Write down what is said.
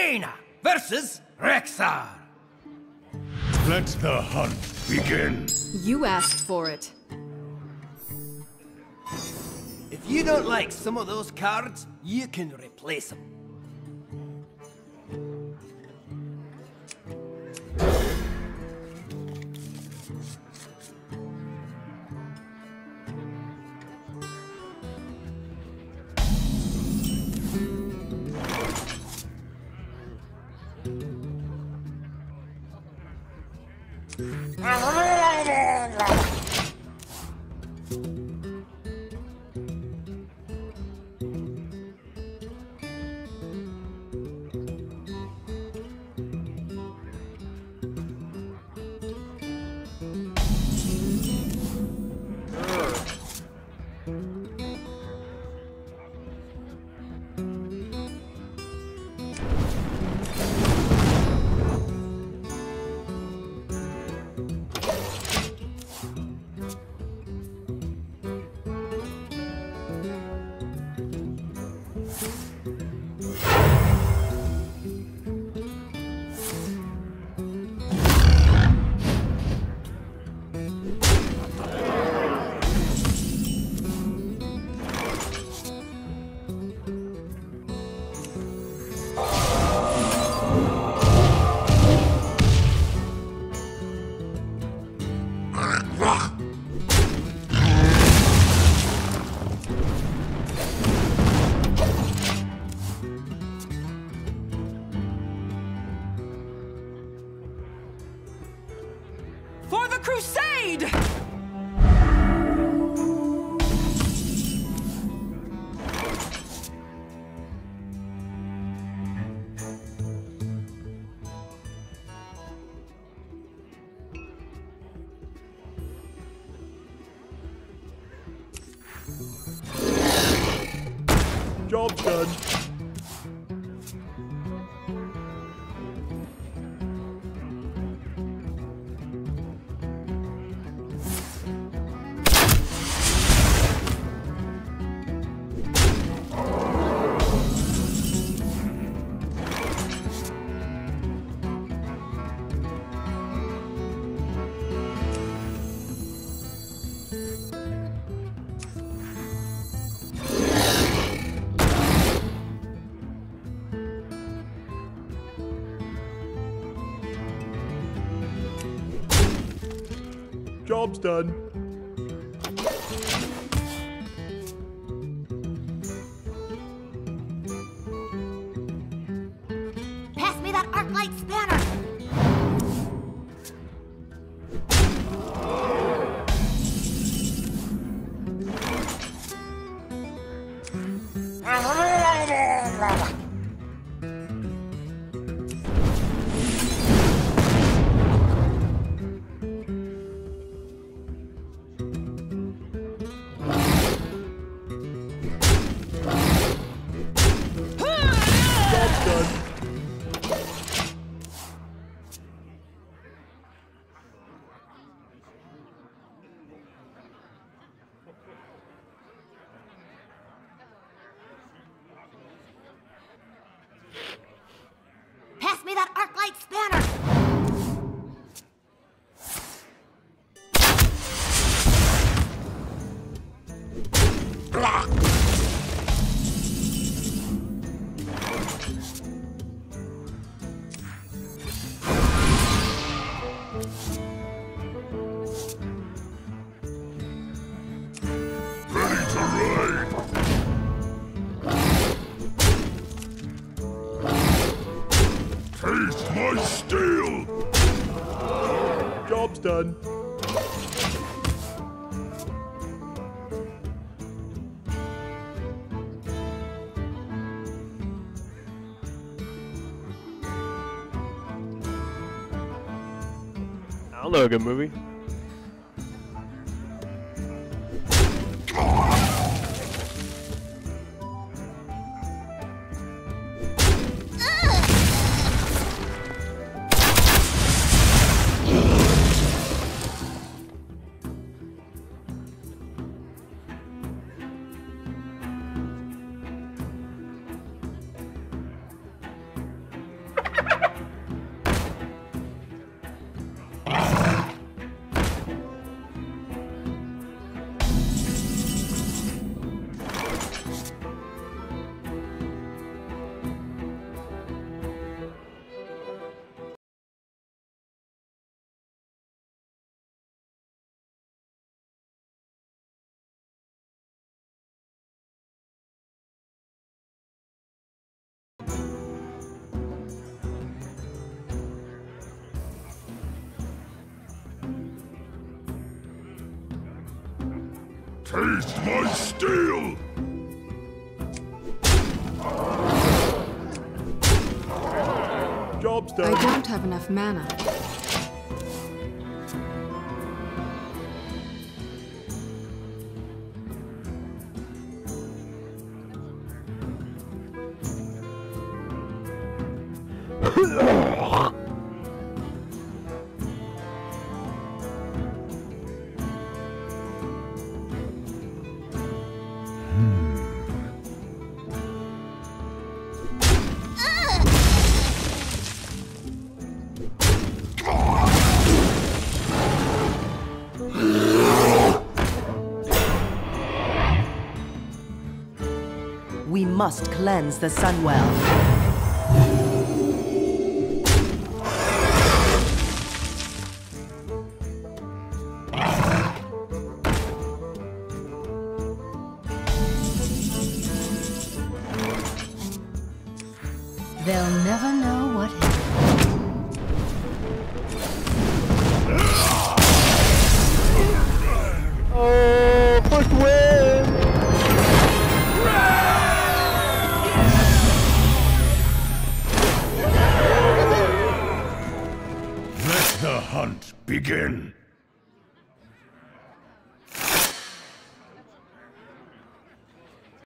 Jaina versus Rexar. Let the hunt begin. You asked for it. If you don't like some of those cards, you can replace them. For the crusade! Job done. Job's done. Pass me that arc light spanner! Pass me that arc light spanner! Ready to raid. Taste my steel. Job's done. I don't know, a good movie. Taste my steel! Job's done. I don't have enough mana. We must cleanse the Sunwell. They'll never know what hit. Oh, first win! Let the hunt begin.